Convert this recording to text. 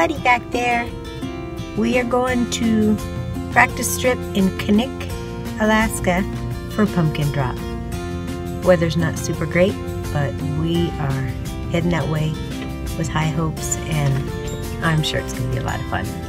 buddy back there. We are going to practice strip in Knik, Alaska for pumpkin drop. Weather's not super great, but we are heading that way with high hopes, and I'm sure it's going to be a lot of fun.